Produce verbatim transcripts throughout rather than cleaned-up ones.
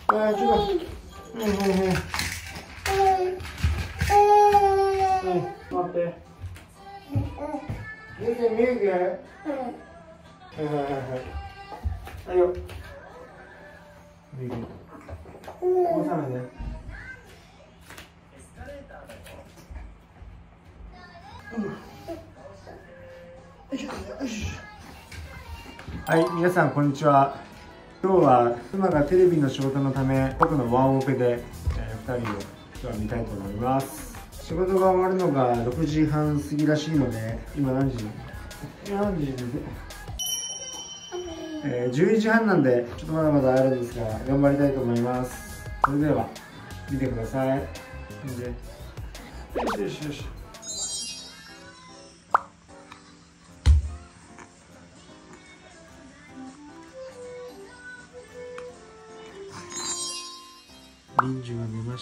あー、ちょっと。はいはいはい。はい、待って。見て見える？はいはいはいはい。はいよ。見える。起こさないで。はい、皆さんこんにちは。今日は妻がテレビの仕事のため僕のワンオペで、えー、ふたりを今日は見たいと思います。仕事が終わるのがろくじはん過ぎらしいので、今何時？何時？えー、じゅういちじはんなんでちょっとまだまだあるんですが頑張りたいと思います。それでは見てください。でよしよしよし。リンジュが寝ました。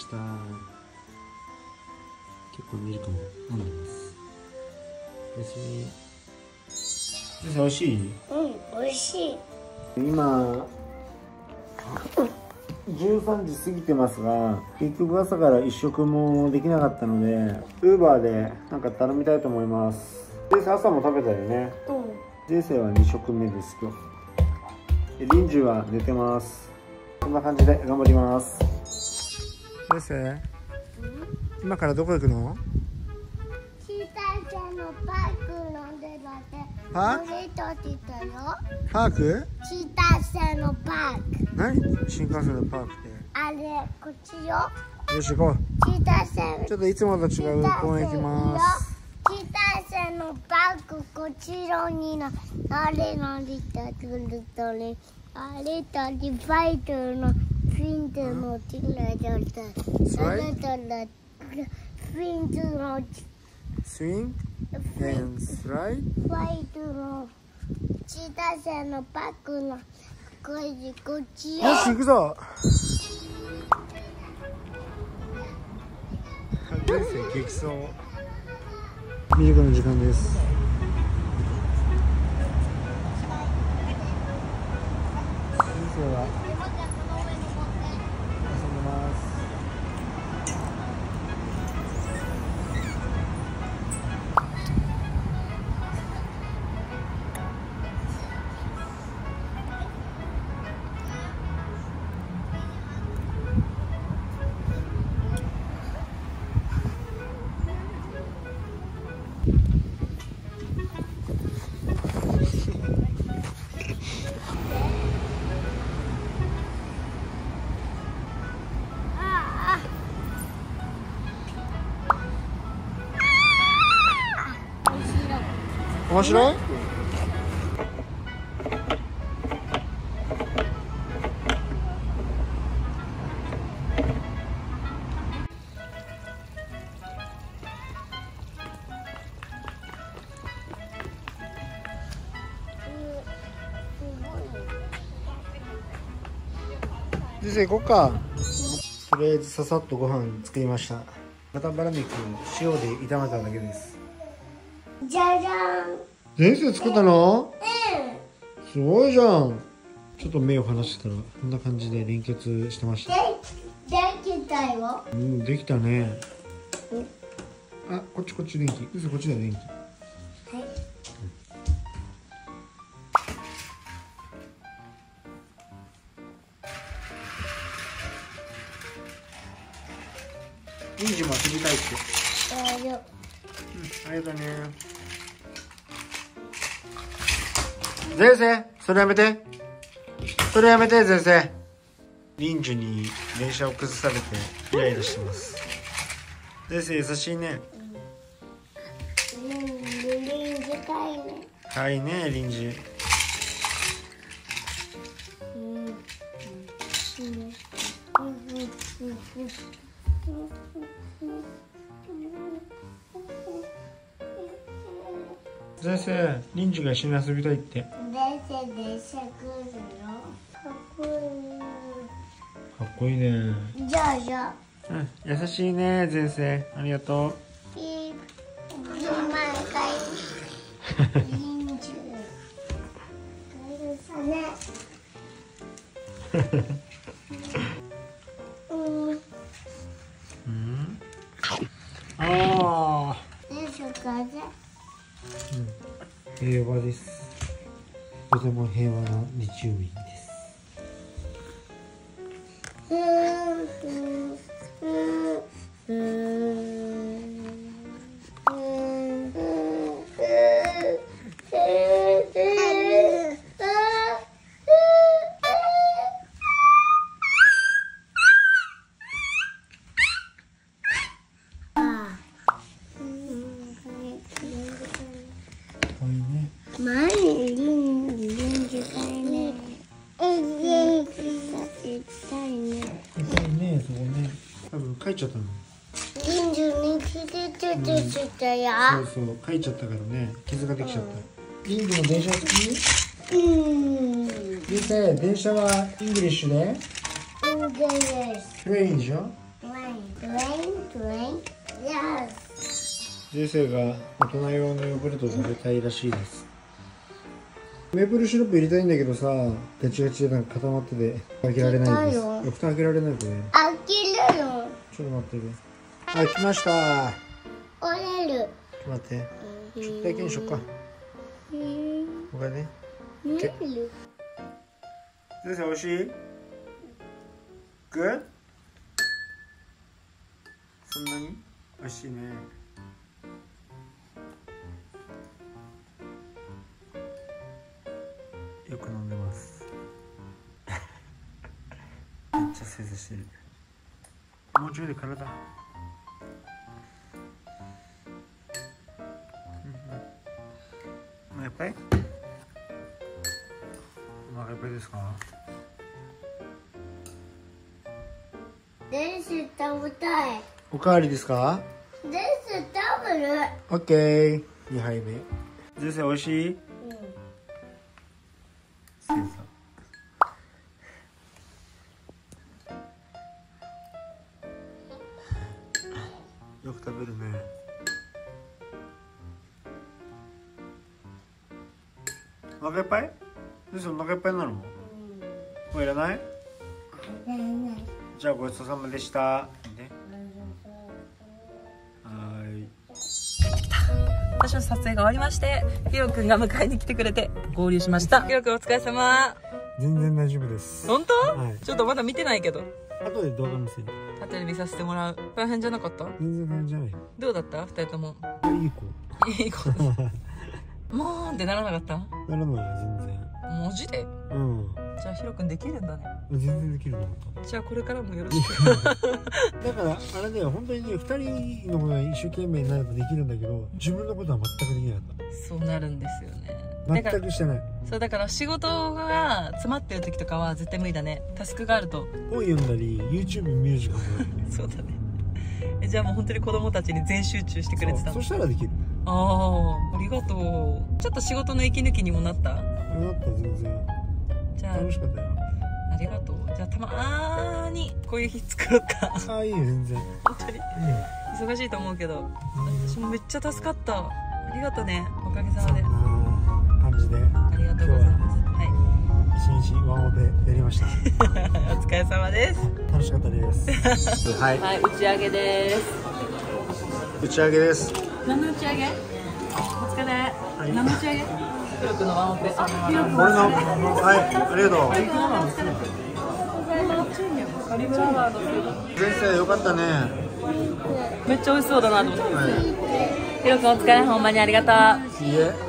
結構ミルクも飲んでます。別に先生、おいしい？ うん、おいしい。 今じゅうさんじ過ぎてますが、結局朝から一食もできなかったのでウーバーでなんか頼みたいと思います。先生、朝も食べたよね。 うん。 先生はに食目です今日。リンジュは寝てます。こんな感じで頑張ります。先生、今からどこ行くの？ チタちゃんのパーク飲んでるって。 パーク？パーク？ チタ線のパーク。 何？新幹線のパークって。 あれ、こっちよ。 よし行こう。 チタ線。 ちょっといつもと違う公園行きます。 チタ線のパーク、こちらにな。あれのりたくるとね。あれたりファイトのフィントのチラジョルタ。あれたらフィントのスイング and slide。 ファイトのチタ線のパークのこっちよ。 よし行くぞ。人生激走。ミルクの時間です。先生は遊んでます。面白い？先生行こうか。とりあえずささっとご飯作りました。豚バラ肉を塩で炒めただけです。 じゃじゃん。 先生作ったの？ うん。 すごいじゃん。ちょっと目を離してたらこんな感じで連結してました。 で、できたよ。 うん、できたね。あ、こっちこっち電気。先生こっちだよ電気。はい。リンジも遊びたいって。 ありがとう。 うん、ありがとうね。先生、それやめて。それやめて、先生。リンジュに電車を崩されてイライラしてます。先生優しいね。 うん、リンジかいね。 かいね、リンジュ。 うん。うん。うん。 先生、リンジュが一緒に遊びたいって。 電車電車来るよ。かっこいい。 かっこいいね。 じゃあじゃあ。 うん、優しいね、先生。ありがとう。 ピー。じゅうまんかい。リンジュ。カエルさね。 平和な日曜日です。 前に臨時会ね。え、痛いね。 痛いね、そこね。多分帰っちゃったの。 臨時に傷ついてしたよ。 そうそう、帰っちゃったからね、傷ができちゃった。インドの電車好き？ うん。 リセ、電車はイングリッシュで？ イングリッシトレインでしょ？ ュ。トレイン、トレイン、トレイン。Yes。 リセが大人用のヨーグルト食べたいらしいです。メープルシロップ入れたいんだけどさ、ガチガチでなんか固まってて開けられないです。蓋開けられないこれ。 開けるよ。 ちょっと待ってね。はい、来ました。 折れる。 ちょっと待って。ちょっとだけにしよっか。これね。 見える。 先生、おいしい？グッ？そんなに？おいしいね。よく飲んでます。めっちゃ正座してる。もうちょいで体。お腹いっぱい？お腹いっぱいですか？ デス食べたい。 おかわりですか？ デス食べる。 オッケー。にはいめ。先生、おいしい？うん。正座。よく食べるね。お腹いっぱい？先生、お腹いっぱいなの？うん。もういらない？じゃあごちそうさまでした。ね。はい。 私の撮影が終わりまして、ヒロくんが迎えに来てくれて合流しました。ヒロくんお疲れ様。 全然大丈夫です。 本当？ はい。 ちょっとまだ見てないけど。 後で動画見せる。 後で見させてもらう。大変じゃなかった？ 全然大変じゃない。 どうだった？二人とも。 いい子。 いい子。もーんってならなかった？ ならない全然。 マジで？ うん。 じゃあヒロくんできるんだね。 全然できるの。 じゃあこれからもよろしく。 だからあれだよ、本当にね、二人のことが一生懸命になるとできるんだけど、自分のことは全くできなかった。 そうなるんですよね。 全くしてない。 そうだから仕事が詰まってる時とかは絶対無理だね。タスクがあると。 本読んだり YouTube 見る時間もあるよね。 そうだね。えじゃあもう本当に子供たちに全集中してくれてたの？ そしたらできる。 ああ、ありがとう。ちょっと仕事の息抜きにもなった？ なった全然。 じゃあ楽しかったよ。 ありがとう。じゃあたまーにこういう日作ろうか。 ああいいよ全然。 本当に、うん、忙しいと思うけど、私もめっちゃ助かった。ありがとうね。おかげさまで。 そんな感じで。 ありがとうございます。 はい。一日ワンオペやりました。 お疲れ様です。 楽しかったです。はい。 はい、打ち上げです。 打ち上げです。 何の打ち上げ？お疲れ。はい、何の打ち上げ？ヒロくんのワンオペ。あ、ヒロくん俺の、はい、ありがとう。先生、よかったね。 めっちゃ美味しそうだなと思って。ヒロくんお疲れ、ほんまにありがとう。 いいえ。